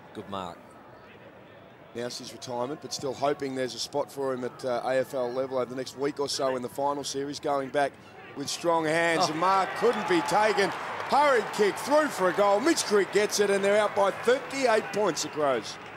Good mark. Announced his retirement, but still hoping there's a spot for him at AFL level over the next week or so in the final series. Going back with strong hands. The mark couldn't be taken. Hurried kick through for a goal. Mitch Grigg gets it, and they're out by 38 points, the Crows.